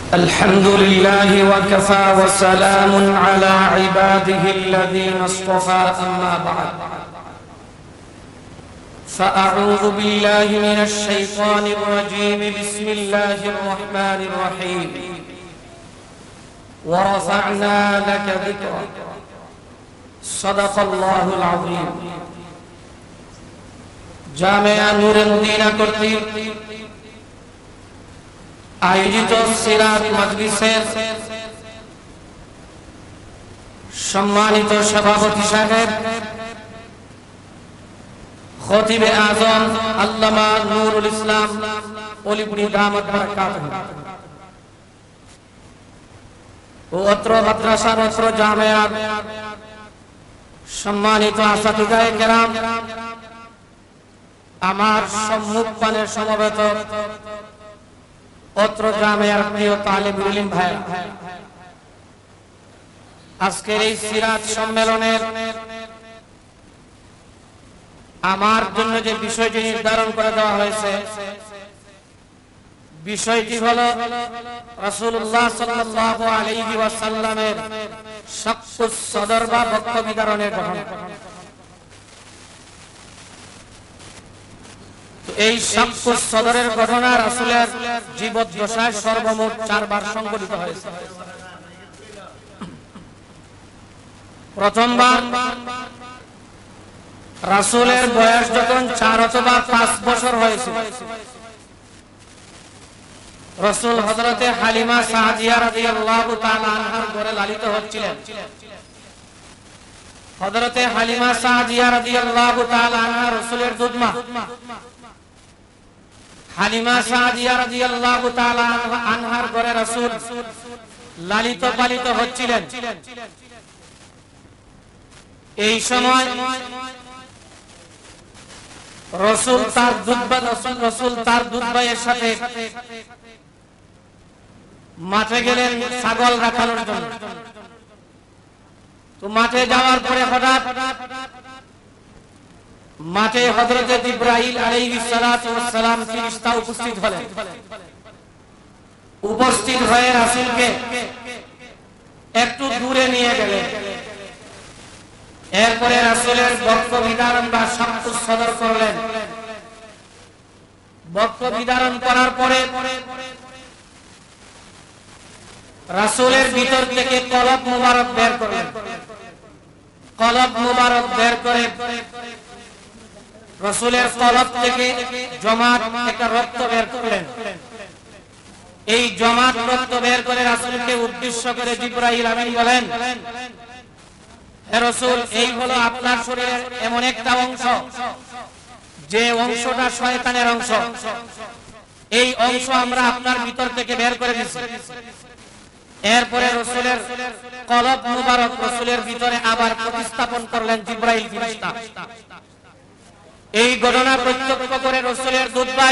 الحمد لله وكفى وسلام على عباده الذين اصطفى أما بعد فأعوذ بالله من الشيطان الرجيم بسم الله الرحمن الرحيم ورفعنا لك ذكرك صدق الله العظيم Jamia Nurul Medina কর্তৃক আয়োজিত সিরাত মাজলিসের সম্মানিত সভাপতি সাহেব খতিবে আজম আল্লামা নূরুল ইসলাম অলিপুরি দামাত বারাকাতুহু ও অত্র মাদ্রাসার অত্র জামিয়ার সম্মানিত আসাতিদায়ে কেরাম, আমার সম্মুখপানের সমবেত অত্র জামিয়ার প্রিয় তালিবুল ইলম ভাই, আজকের এই সিরাত সম্মেলনের আমার জন্য যে বিষয়টি নির্ধারণ করে দেওয়া হয়েছে, বিষয়টি হলো রাসূলুল্লাহ সাল্লাল্লাহু আলাইহি ওয়াসাল্লামের শাক্কুস সদর বা বক্ষ বিদারণের ঘটনা। এই শাক্কুস সদরের ঘটনা রাসূলের জীবদ্দশায় সর্বমোট 4 বার সংঘটিত হয়েছে। প্রথমবার রাসূলের বয়স যখন 4 অথবা 5 বছর হয়েছিল, রাসূল হযরতে হালিমা সাদিয়া রাদিয়াল্লাহু তাআলা আনহার ঘরে লালিত হচ্ছিলেন। হযরতে হালিমা সাদিয়া রাদিয়াল্লাহু তাআলা আনহা রাসূলের দুধমা। হালিমা সাদিয়া রাদিয়াল্লাহু তাআলা আনহার ঘরে রাসূল লালিত পালিত হচ্ছিলেন। এই সময় রাসূল তার দুধভাইয়ের সাথে মাঠে গেলেন ছাগল রাখানোর জন্য। তো মাঠে যাওয়ার পরে হঠাৎ মাঠে হযরতে জিবরাইল আলাইহিস সালাতু ওয়াস সালাম ফেরেশতা উপস্থিত হলেন। উপস্থিত হয়ে রাসূলকে একটু দূরে নিয়ে গেলেন। এরপরে রাসূলের বক্ষ বিদারণ বা শাক্কুস সদর করলেন। বক্ষ বিদারণ করার পরে রাসূলের ভিতর থেকে কলব মুবারক বের করলেন। কলব মুবারক বের করে রাসূলের কলব থেকে জমাট একটা রক্ত বের করলেন। এই জমাট রক্ত বের করে রাসূলকে উদ্দেশ্য করে জিবরাইল আমিন বলেন, হে রাসূল, এই হলো আপনার শরীরের এমন একটা অংশ যে অংশটা শয়তানের অংশ। এই অংশ আমরা আপনার ভিতর থেকে বের করে দিয়েছি। এরপরে রাসূলের কলব মুবারক রাসূলের ভিতরে আবার প্রতিস্থাপন করলেন জিবরাইল ফেরেশতা। এই ঘটনা প্রত্যক্ষ করে রাসূলের দুধভাই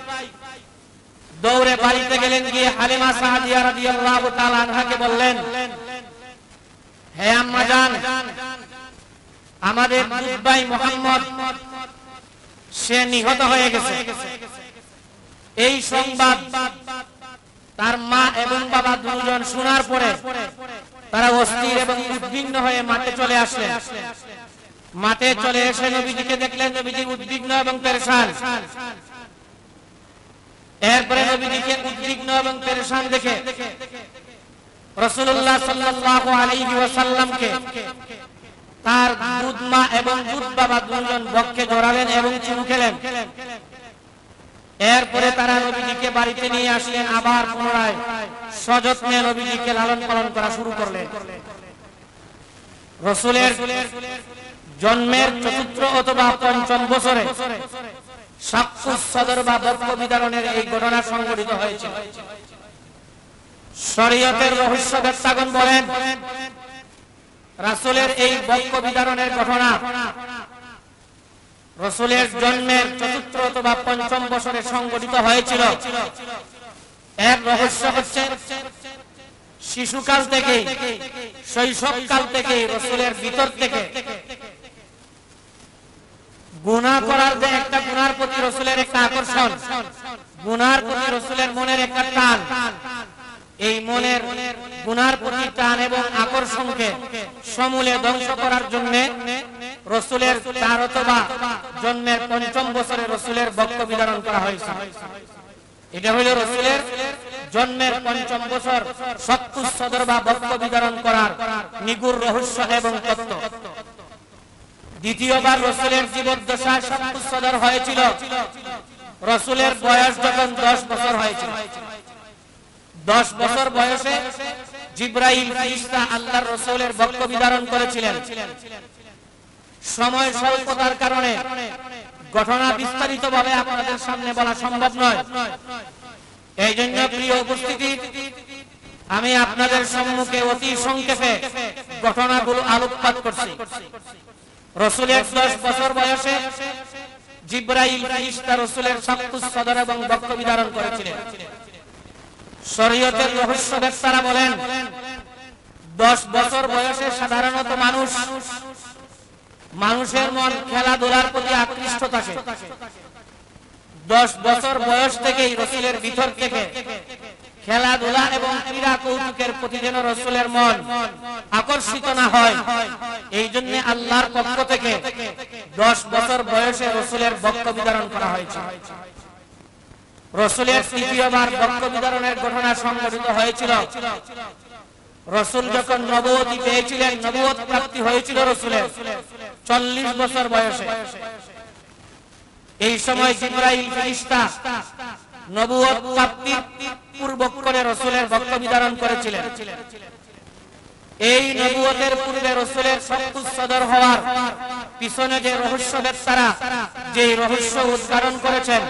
দৌড়ে বাড়িতে গেলেন, গিয়ে হালিমা সাদিয়া রাদিয়াল্লাহু তাআলা আনহাকে বললেন, হে আম্মা জান, আমাদের দুধভাই মুহাম্মদ সে নিহত হয়ে গেছে। এই সংবাদ তার মা এবং বাবা দুজন শোনার পরে তারা অস্থির এবং উদ্বিগ্ন হয়ে মাঠে চলে আসলেন। মাঠে চলে এসে নবীজিকে দেখলেন, নবীজি উদ্বিগ্ন এবং পেরেশান। এরপরে নবীজিকে উদ্বিগ্ন এবং পেরেশান দেখে রাসূলুল্লাহ সাল্লাল্লাহু আলাইহি ওয়াসাল্লামকে তার দুধ মা এবং দুধ বাবা দুজন বক্ষে জড়ালেন এবং চুমু খেলেন। এরপরে তারা নবীজিকে বাড়িতে নিয়ে আসলেন। আবার পুনরায় সযত্নে নবীজিকে লালন পালন করা শুরু করলেন। রাসূলের জন্মের ৪র্থ অথবা ৫ম বছরে শাক্কুস সদর বা বক্ষ বিদারণের এই ঘটনা সংঘটিত হয়েছিল। শরীয়তের রহস্যবেত্তাগণ বলেন, রাসূলের এই বক্ষ বিদারণের ঘটনা রাসূলের জন্মের ৪র্থ অথবা ৫ম বছরে সংঘটিত হয়েছিল। এর রহস্য হচ্ছে শিশুকাল থেকে, শৈশবকাল থেকে রাসূলের ভিতর থেকে গুনাহ করার যে একটা গুনার প্রতি রাসূলের একটা আকর্ষণ, গুনার প্রতি রাসূলের মনের একটা টান, এই মনের গুনার প্রতি টান এবং আকর্ষণকে সমূলে ধ্বংস করার জন্য রাসূলের 4 অথবা জন্মের 5ম বছরে রাসূলের বক্ষ বিধারণ করা হয়েছে। এটা হলো রাসূলের জন্মের 5ম বছর সত্তুস সদর বা বক্ষ বিধারণ করার নিগুড় রহস্য এবং তত্ত্ব। দ্বিতীয়বার রাসূলের জীবদ্দশায় সত্তুস সদর হয়েছিল রাসূলের বয়স যখন 10 বছর হয়েছিল। 10 বছর বয়সে জিবরাইল ফেরেশতা আল্লাহর রাসূলের বক্ষ বিধারণ করেছিলেন। সময় স্বল্পতার কারণে ঘটনা বিস্তারিতভাবে আপনাদের সামনে বলা সম্ভব নয়। এই জন্য প্রিয় উপস্থিতি, আমি আপনাদের সম্মুখে অতি সংক্ষেপে ঘটনাগুলো আলোকপাত করছি। রাসূলের 10 বছর বয়সে জিবরাইল ফেরেশতা রাসূলের সত্তুস সদর এবং বক্ষ বিধারণ করেছিলেন। শরীয়তের রহস্যবেত্তারা বলেন 10 বছর বয়সে সাধারণত মানুষের মন খেলাধুলার প্রতি আকৃষ্ট থাকে। 10 বছর বয়স থেকেই রাসূলের ভিতর থেকে খেলাধুলা এবং ক্রীড়া কৌতুকের প্রতি যেন রাসূলের মন আকর্ষিত না হয়, এই জন্য আল্লাহর পক্ষ থেকে 10 বছর বয়সে রাসূলের বক্ষ বিধারণ করা হয়েছে। রাসূলের তৃতীয়বার বক্ষ বিধারণের ঘটনা সংঘটিত হয়েছিল রাসূল যখন নবুয়ত পেয়েছিলেন, নবুয়ত প্রাপ্তি হয়েছিল রাসূলের 40 বছর বয়সে। এই সময় জিবরাইল ফেরেশতা নবুয়ত প্রাপ্তি পূর্বক করে রাসূলের বক্ষ বিধারণ করেছিলেন। এই নবুয়তের পূর্বে রাসূলের সত্তুস সদর হওয়ার পিছনে যে রহস্যবেত্তারা যে রহস্য উদ্ঘাটন করেছেন,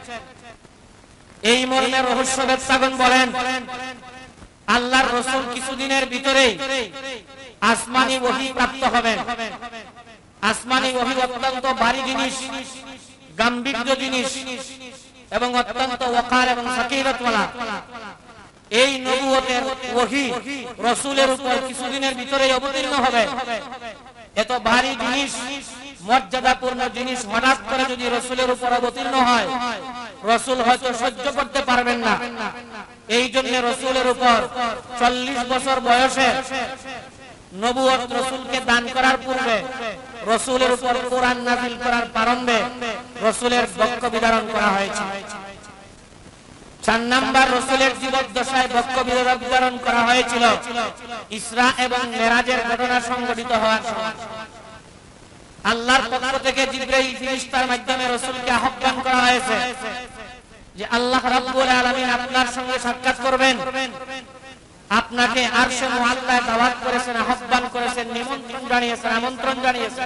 এই মর্মে রহস্যবেত্তাগণ বলেন আল্লাহর রাসূল কিছুদিনের ভিতরেই আসমানি ওহী প্রাপ্ত হবেন। আসমানি ওহী অত্যন্ত ভারী জিনিস, গাম্ভীর্য জিনিস এবং অত্যন্ত ওয়াকার এবং সাকিরাতওয়ালা। এই নবুয়তের ওহী রাসূলের উপর কিছুদিনের ভিতরেই অবতীর্ণ হবে। এত ভারী জিনিস, মর্যাদাপূর্ণ জিনিস হঠাৎ করে যদি রাসূলের উপর অবতীর্ণ হয়, রাসূল হয়তো সহ্য করতে পারবেন না। এই জন্য রাসূলের উপর 40 বছর বয়সে নবুয়ত রাসূলকে দান করার পূর্বে রাসূলের উপর কোরআন নাযিল করার প্রারম্ভে রাসূলের বক্ষ বিধারণ করা হয়েছে। 4 নাম্বার, রাসূলের জীবদ্দশায় বক্ষ বিধারণ করা হয়েছিল ইসরা এবং মেরাজের ঘটনা সংঘটিত হওয়ার সময়। আল্লাহর পক্ষ থেকে জিবরাইল ফেরেশতার মাধ্যমে রাসূলকে আহ্বান করা হয়েছে যে আল্লাহ রাব্বুল আলামিন আপনার সঙ্গে সাক্ষাৎ করবেন, আপনাকে আরশে মুআল্লায় দাওয়াত করেছেন, আহ্বান করেছেন, নিমন্ত্রণ জানিয়েছেন, আমন্ত্রণ জানিয়েছেন।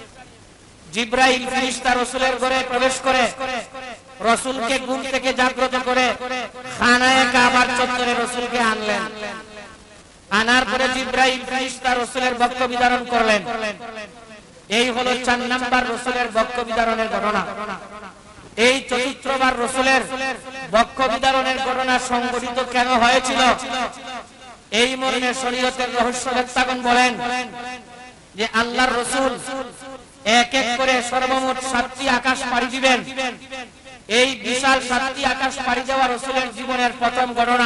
জিবরাইল ফেরেশতা রাসূলের ঘরে প্রবেশ করে রাসূলকে ঘুম থেকে জাগ্রত করে খানায়ে কাবার চত্বরে রাসূলকে আনলেন। আনার পরে জিবরাইল ফেরেশতা রাসূলের বক্ষ বিধারণ করলেন। এই হলো 4 নাম্বার রাসূলের বক্ষ বিধারণের ঘটনা। এই চতুর্থবার রাসূলের বক্ষ বিধারণের ঘটনা সংঘটিত কেন হয়েছিল, এই মর্মে শরীয়তের রহস্যবেত্তাগণ বলেন যে আল্লাহর রাসূল এক এক করে সর্বমোট 7টি আকাশ পাড়ি দিবেন। এই বিশাল 7টি আকাশ পাড়ি দেওয়া রাসূলের জীবনের প্রথম ঘটনা।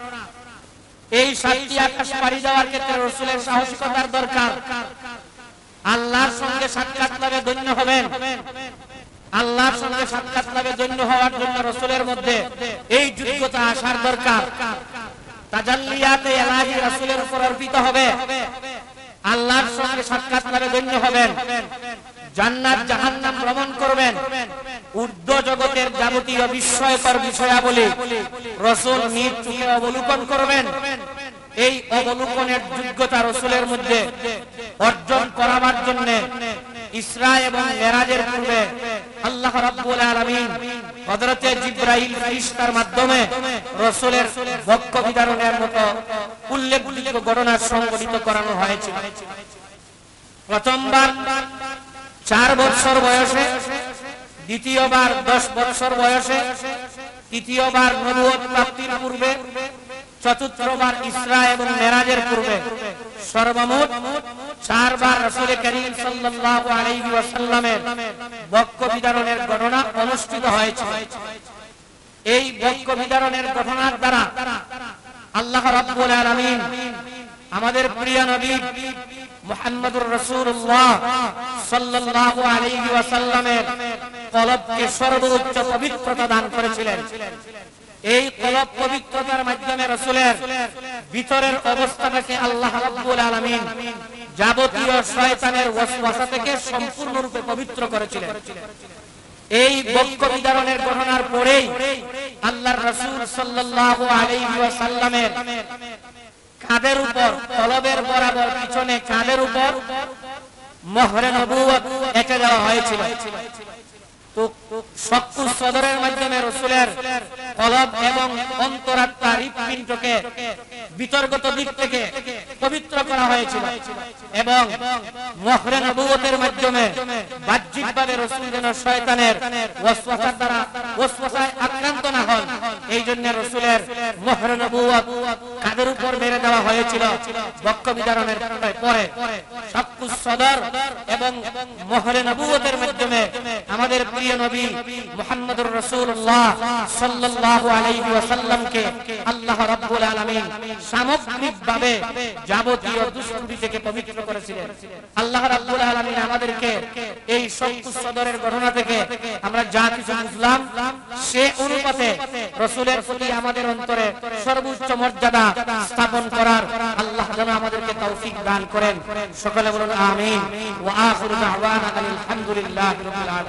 এই 7টি আকাশ পাড়ি দেওয়ার ক্ষেত্রে রাসূলের সাহসিকতার দরকার। আল্লাহর সঙ্গে সাক্ষাৎ লাভে ধন্য হবেন। আল্লাহর সঙ্গে সাক্ষাৎ লাভে ধন্য হওয়ার জন্য রাসূলের মধ্যে এই যোগ্যতা আসার দরকার। তাজাল্লিয়াতে ইলাহি রাসূলের উপর অর্পিত হবে। আল্লাহর সঙ্গে সাক্ষাৎ লাভে ধন্য হবেন। জান্নাত জাহান্নাম ভ্রমণ করবেন। ঊর্ধ্ব জগতের যাবতীয় বিস্ময়কর বিষয়াবলী রাসূল নিজ চোখে অবলোকন করবেন। এই অবলোকনের যোগ্যতা রাসূলের মধ্যে অর্জন করার জন্য ইসরা এবং মেরাজের পূর্বে আল্লাহ রাব্বুল আলামিন হযরতে জিবরাইল ফেরেশতার মাধ্যমে রাসূলের বক্ষ বিধারণের মতো উল্লেখযোগ্য ঘটনা সংঘটিত করানো হয়েছিল। প্রথমবার 4 বছর বয়সে, দ্বিতীয়বার 10 বছর বয়সে, তৃতীয়বার নবুয়ত প্রাপ্তির পূর্বে, চতুর্থবার ইসরা এবং মেরাজের পূর্বে, সর্বমোট 4 বার রাসূল করিম সাল্লাল্লাহু আলাইহি ওয়াসাল্লামের বক্ষ বিধারণের ঘটনা অনুষ্ঠিত হয়েছে। এই বক্ষ বিধারণের ঘটনার দ্বারা আল্লাহ রাব্বুল আলামিন আমাদের প্রিয় নবী মুহাম্মদুর রাসূলুল্লাহ সাল্লাল্লাহু আলাইহি ওয়াসাল্লামের কলবকে সর্বোচ্চ পবিত্রতা দান করেছিলেন। এই কলব পবিত্রতার মাধ্যমে রাসূলের ভিতরের অবস্থাটাকে আল্লাহ রাব্বুল আলামিন যাবতীয় শয়তানের ওয়াসওয়াসা থেকে সম্পূর্ণরূপে পবিত্র করেছিলেন। এই বক্ষ বিদারণের ঘটনার পরেই আল্লাহর রাসূল সাল্লাল্লাহু আলাইহি ওয়াসাল্লামের কাঁধের উপর, কলবের বরাবর পিছনে কাঁধের উপর মোহরে নবুয়ত এঁকে দেওয়া হয়েছিল। তো শক্কু সদরের মাধ্যমে রাসূলের কলব এবং অন্তরাত্মা হৃৎপিণ্ডকে বিতর্গত দিক থেকে পবিত্র করা হয়েছিল এবং মোহরে নবুয়তের মাধ্যমে বাহ্যিকভাবে রাসূল যেন শয়তানের ওয়াসওয়াসার দ্বারা ওয়াসওয়াসায় আক্রান্ত না হন, এই জন্য রাসূলের মোহরে নবুয়ত কাঁধের উপর মেরে দেওয়া হয়েছিল। বক্ষ বিদারণের পরে শক্কু সদর এবং মোহরে নবুয়তের মাধ্যমে আমাদের প্রিয় নবী মুহাম্মদুর রাসূলুল্লাহ সাল্লাল্লাহু আলাইহি ওয়াসাল্লামকে আল্লাহ রাব্বুল আলামিন সামগ্রিকভাবে যাবতীয় দুষ্কৃতি থেকে পবিত্র করেছিলেন। আল্লাহ রাব্বুল আলামিন আমাদেরকে এই শক্কু সদরের ঘটনা থেকে আমরা যা কিছু বুঝলাম সে অনুপাতে রাসূলের প্রতি আমাদের অন্তরে সর্বোচ্চ মর্যাদা স্থাপন করার আল্লাহ যেন আমাদেরকে তৌফিক দান করেন। সকলে বলুন আমিন। ওয়া আখিরু দাওয়ানা আলহামদুলিল্লাহি রাব্বিল আলামিন।